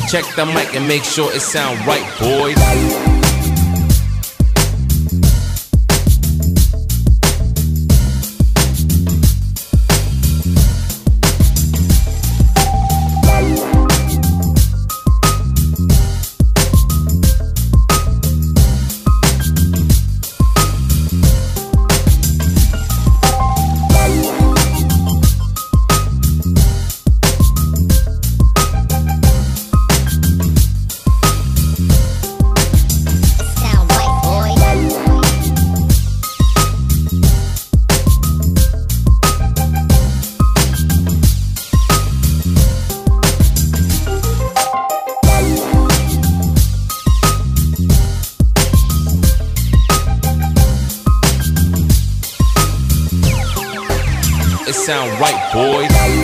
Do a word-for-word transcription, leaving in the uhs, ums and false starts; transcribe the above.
Check the mic and make sure it sound right, boys. It sound right, boys.